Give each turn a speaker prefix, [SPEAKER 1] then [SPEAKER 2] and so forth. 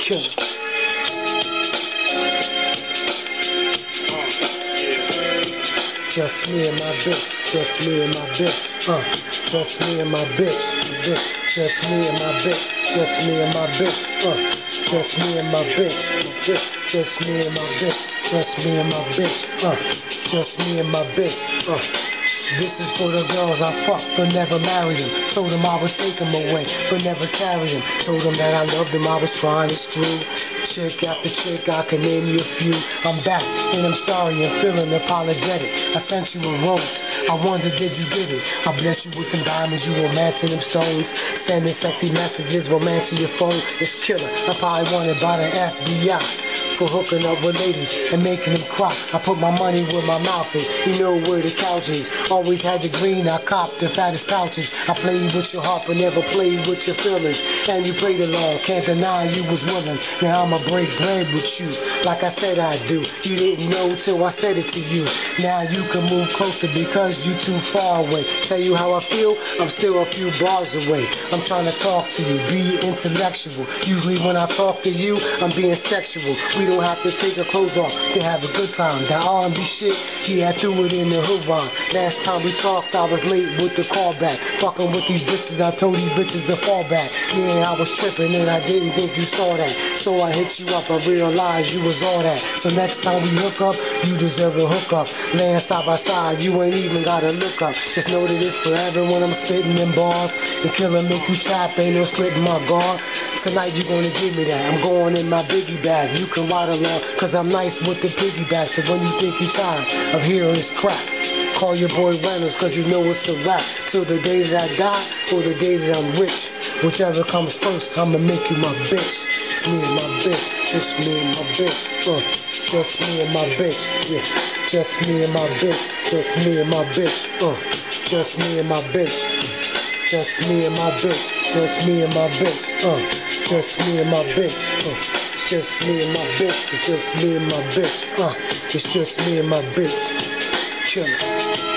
[SPEAKER 1] killer. Just me and my bitch, just me and my bitch, just me and my bitch, just me and my bitch, just me and my bitch, just me and my bitch, just me and my bitch, just me and my bitch, just me and my bitch, This is for the girls I fucked but never married them. Told them I would take them away but never carried them. Told them that I loved them, I was trying to screw. Chick after chick, I can name you a few. I'm back and I'm sorry and feeling apologetic. I sent you a rose, I wonder did you get it? I bless you with some diamonds, you romancing them stones. Sending sexy messages, romancing your phone. It's killer, I'm probably wanted by the FBI for hooking up with ladies and making them cry. I put my money where my mouth is, you know where the couch is. Always had the green, I copped the fattest pouches. I played with your heart but never played with your feelings. And you played along, can't deny you was willing. Now I'ma break bread with you, like I said I do. You didn't know till I said it to you. Now you can move closer because you too far away. Tell you how I feel, I'm still a few bars away. I'm trying to talk to you, be intellectual. Usually when I talk to you, I'm being sexual. We don't have to take our clothes off to have a good time. That R&B shit, yeah, I threw it in the hood rhyme. Last time we talked, I was late with the callback. Fucking with these bitches, I told these bitches to fall back. Yeah, I was tripping and I didn't think you saw that. So I hit you up, I realized you was all that. So next time we hook up, you deserve a hookup. Laying side by side, you ain't even gotta look up. Just know that it's forever when I'm spitting them bars. The killer make you tap, ain't no slitting my guard. Tonight you gonna give me that, I'm going in my biggie bag. You can ride along, cause I'm nice with the piggyback. So when you think you're tired of hearing this crap, call your boy Reynolds, cause you know it's a rap. Till the day that I die, or the day that I'm rich. Whichever comes first, I'ma make you my bitch. It's me and my bitch, just me and my bitch, just me and my bitch, yeah. Just me and my bitch, just me and my bitch, just me and my bitch, just me and my bitch, just me and my bitch, just me and my bitch, it's just me and my bitch, it's just me and my bitch, it's just me and my bitch, killer.